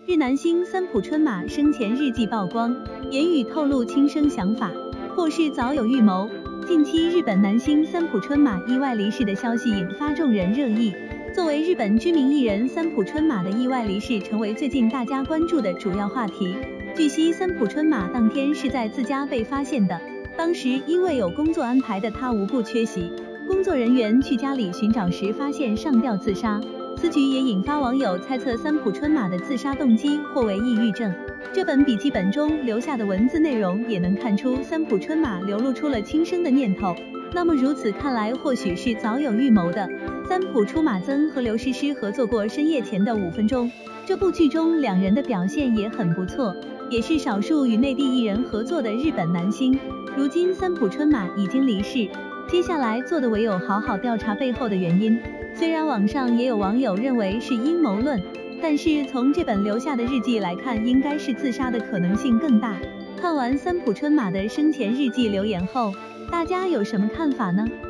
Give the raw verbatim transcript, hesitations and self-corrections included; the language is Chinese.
日男星三浦春马生前日记曝光，言语透露轻生想法，或是早有预谋。近期日本男星三浦春马意外离世的消息引发众人热议。作为日本知名艺人，三浦春马的意外离世成为最近大家关注的主要话题。据悉，三浦春马当天是在自家被发现的，当时因为有工作安排的他无故缺席，工作人员去家里寻找时发现上吊自杀。此举也引发网友猜测三浦春马的自杀动机或为抑郁症。这本笔记本中留下的文字内容也能看出三浦春马流露出了轻生的念头，那么如此看来或许是早有预谋的。三浦出马曾和刘诗诗合作过《深夜前的五分钟》，这部剧中两人的表现也很不错，也是少数与内地艺人合作的日本男星。如今三浦春马已经离世，接下来做的唯有好好调查背后的原因。虽然网上也有网友认为是阴谋论，但是从这本留下的日记来看，应该是自杀的可能性更大。看完三浦春马的生前日记留言后，大家有什么看法呢？